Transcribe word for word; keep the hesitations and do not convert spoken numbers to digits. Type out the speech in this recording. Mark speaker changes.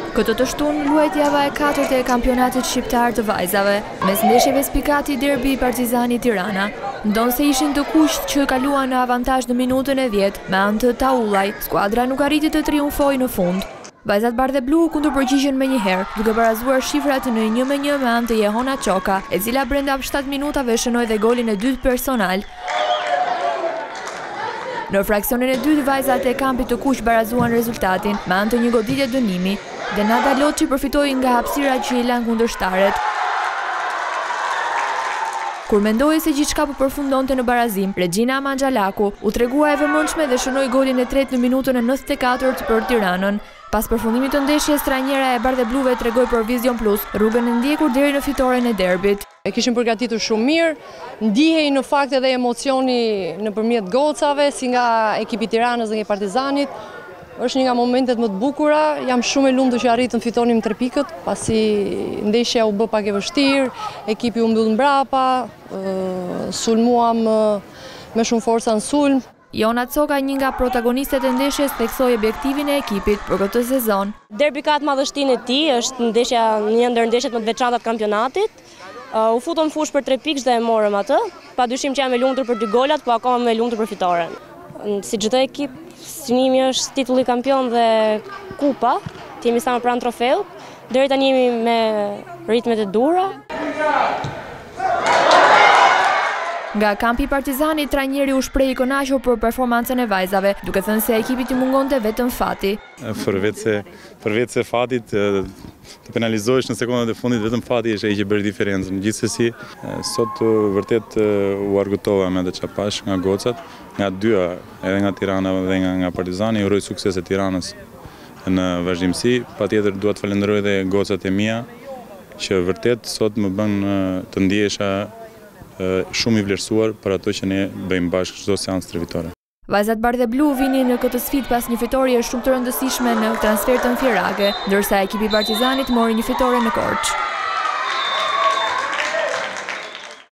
Speaker 1: Këtë të shtunë luajt java e katërt e kampionatit shqiptar të vajzave, mes ndeshjeve spikati derbi Partizani Tirana. Ndonë se ishin të kusht që kaluan në avantazh në minutën e dhjetë, me anë të Taullaj, skuadra nuk arriti të triumfoj në fund. Vajzat bardhe blu kundërpërgjigjen me njëherë, duke barazuar shifrat në një me një me anë të Jehona Qoka, e cila brenda shtatë minutave shënoi dhe golin e dytë personal. Në fraksionin e dytë, vajzat e kampit të kuq barazuan rezultatin me anë të një goditje dënimi, dhe Nada Loçi përfitoi nga hapësira që i lanë kundërshtaret. Kur mendoi se gjithçka po përfundonte në barazim, Regjina Manxhalaku u tregua e vëmendshme dhe shënoi golin e tretë në minutën e njëzet e katërt për Tiranën. Pas përfundimit të ndeshjes, trajnera e bardhe bluve tregoi për Vision Plus rrugën e ndjekur deri në fitoren e derbit.
Speaker 2: E kishim përgatitur shumë mirë, ndihej në fakt edhe emocioni nëpërmjet gocave, si nga ekipi Tiranës dhe nga Partizanit. Është një nga momentet më të bukura, jam shumë e lumtur që arritëm fitonim tre pikët, pasi ndeshja u bë pak e vështirë, ekipi u mbyll mbrapa, sulmuam me shumë forca në sulm.
Speaker 1: Jehona Qoka, një nga protagonistet e ndeshjes, theksoi objektivin e ekipit për këtë sezon.
Speaker 3: Derbi ka madhështinë e tij, është ndeshja një ndër ndeshjet më të veçanta të kampionatit. U futëm fush për tre pikë dhe e morëm atë. Padyshim që jam e lumtur për dy golat, po akoma më e lumtur për fitoren. Si çdo ekip, synimi është titulli kampion dhe kupa, të jemi sa më pranë trofeut. Deri tani jemi me ritmet e dhura.
Speaker 1: Nga kampi Partizani, trajneri u shpreh i kënaqur për performancën e vajzave, duke thënë se ekipit i mungonte vetëm fati.
Speaker 4: Përveç se përveç se fatit të penalizohesh në sekondat e fundit, vetëm fati është ai që bëri diferencën. Gjithsesi, sot vërtet u argëtova me atë çfarë pash nga gocat, nga dyja, edhe nga Tirana dhe nga, nga Partizani. Uroj sukses e Tiranës në vazhdimsi. Patjetër dua të falenderoj edhe gocat e mia që vërtet sot më bën të ndihesha shumë i vlerësuar për ato që ne bëjmë bashkë çdo seancë stërvitore.
Speaker 1: Vajzat bardhe blu vinin në këtë sfidë pas një fitorie shumë të rëndësishme në transfer të Fierake, ndërsa ekipi Partizanit mori një fitore në Korçë.